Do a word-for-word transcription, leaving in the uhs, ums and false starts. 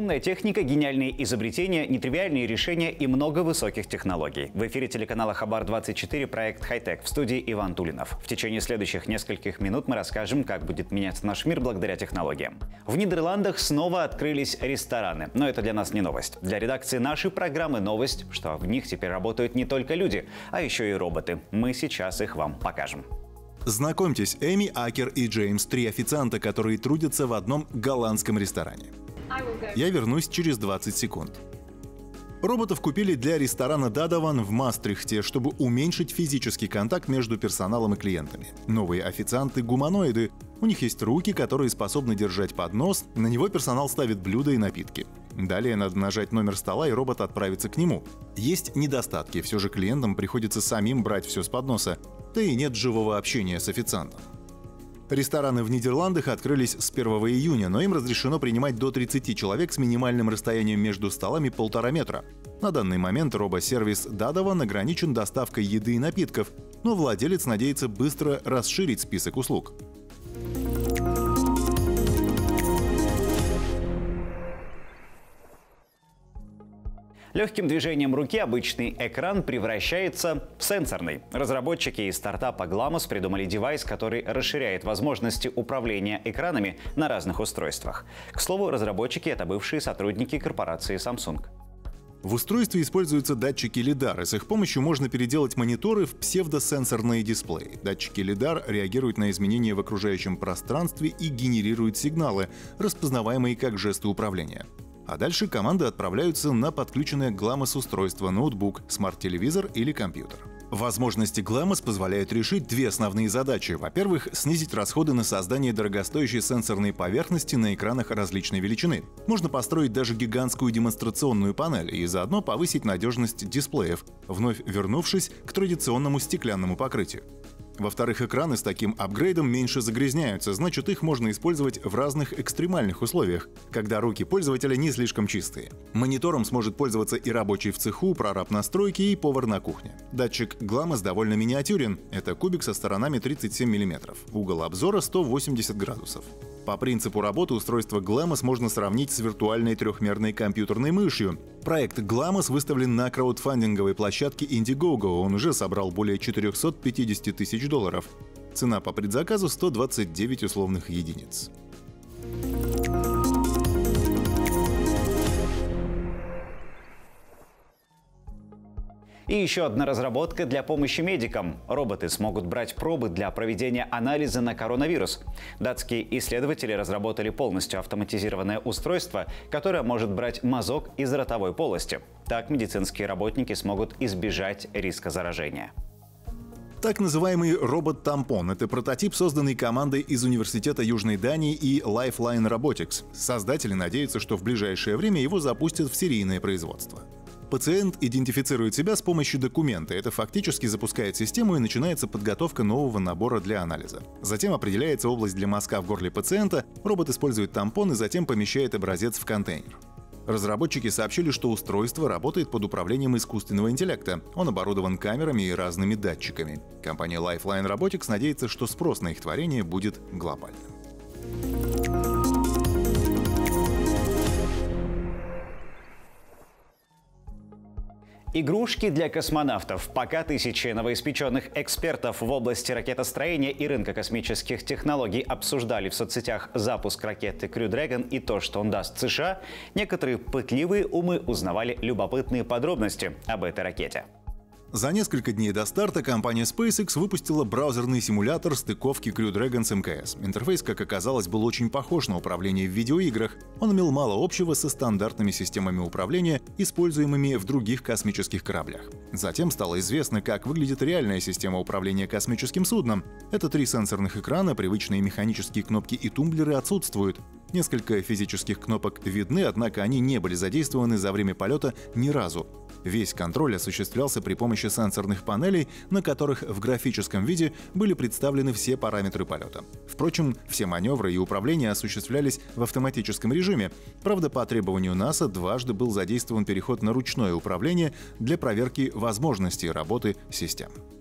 Современная техника, гениальные изобретения, нетривиальные решения и много высоких технологий. В эфире телеканала Хабар двадцать четыре проект «Хай-тек». В студии Иван Тулинов. В течение следующих нескольких минут мы расскажем, как будет меняться наш мир благодаря технологиям. В Нидерландах снова открылись рестораны. Но это для нас не новость. Для редакции нашей программы новость, что в них теперь работают не только люди, а еще и роботы. Мы сейчас их вам покажем. Знакомьтесь, Эми, Акер и Джеймс – три официанта, которые трудятся в одном голландском ресторане. Я вернусь через двадцать секунд. Роботов купили для ресторана Дадаван в Мастрихте, чтобы уменьшить физический контакт между персоналом и клиентами. Новые официанты – гуманоиды. У них есть руки, которые способны держать поднос, на него персонал ставит блюда и напитки. Далее надо нажать номер стола, и робот отправится к нему. Есть недостатки, все же клиентам приходится самим брать все с подноса, да и нет живого общения с официантом. Рестораны в Нидерландах открылись с первого июня, но им разрешено принимать до тридцати человек с минимальным расстоянием между столами полтора метра. На данный момент робосервис Дадаван ограничен доставкой еды и напитков, но владелец надеется быстро расширить список услуг. Легким движением руки обычный экран превращается в сенсорный. Разработчики из стартапа Glamus придумали девайс, который расширяет возможности управления экранами на разных устройствах. К слову, разработчики — это бывшие сотрудники корпорации Samsung. В устройстве используются датчики лидар, и с их помощью можно переделать мониторы в псевдосенсорные дисплеи. Датчики лидар реагируют на изменения в окружающем пространстве и генерируют сигналы, распознаваемые как жесты управления. А дальше команды отправляются на подключенное к Glamus устройство, ноутбук, смарт-телевизор или компьютер. Возможности Glamus позволяют решить две основные задачи. Во-первых, снизить расходы на создание дорогостоящей сенсорной поверхности на экранах различной величины. Можно построить даже гигантскую демонстрационную панель и заодно повысить надежность дисплеев, вновь вернувшись к традиционному стеклянному покрытию. Во-вторых, экраны с таким апгрейдом меньше загрязняются, значит, их можно использовать в разных экстремальных условиях, когда руки пользователя не слишком чистые. Монитором сможет пользоваться и рабочий в цеху, прораб на стройке и повар на кухне. Датчик Glamus довольно миниатюрен. Это кубик со сторонами тридцать семь миллиметров. Угол обзора сто восемьдесят градусов. По принципу работы устройство Glamus можно сравнить с виртуальной трехмерной компьютерной мышью. Проект Glamus выставлен на краудфандинговой площадке Indiegogo. Он уже собрал более четырехсот пятидесяти тысяч долларов. Цена по предзаказу — сто двадцать девять условных единиц. И еще одна разработка для помощи медикам. Роботы смогут брать пробы для проведения анализа на коронавирус. Датские исследователи разработали полностью автоматизированное устройство, которое может брать мазок из ротовой полости. Так медицинские работники смогут избежать риска заражения. Так называемый робот-тампон – это прототип, созданный командой из Университета Южной Дании и Lifeline Robotics. Создатели надеются, что в ближайшее время его запустят в серийное производство. Пациент идентифицирует себя с помощью документа. Это фактически запускает систему, и начинается подготовка нового набора для анализа. Затем определяется область для мазка в горле пациента, робот использует тампон и затем помещает образец в контейнер. Разработчики сообщили, что устройство работает под управлением искусственного интеллекта. Он оборудован камерами и разными датчиками. Компания Lifeline Robotics надеется, что спрос на их творение будет глобальным. Игрушки для космонавтов. Пока тысячи новоиспеченных экспертов в области ракетостроения и рынка космических технологий обсуждали в соцсетях запуск ракеты Crew Dragon и то, что он даст США, некоторые пытливые умы узнавали любопытные подробности об этой ракете. За несколько дней до старта компания SpaceX выпустила браузерный симулятор стыковки Crew Dragon с эм ка эс. Интерфейс, как оказалось, был очень похож на управление в видеоиграх. Он имел мало общего со стандартными системами управления, используемыми в других космических кораблях. Затем стало известно, как выглядит реальная система управления космическим судном. Это три сенсорных экрана, привычные механические кнопки и тумблеры отсутствуют. Несколько физических кнопок видны, однако они не были задействованы за время полета ни разу. Весь контроль осуществлялся при помощи сенсорных панелей, на которых в графическом виде были представлены все параметры полета. Впрочем, все маневры и управление осуществлялись в автоматическом режиме. Правда, по требованию НАСА дважды был задействован переход на ручное управление для проверки возможностей работы систем.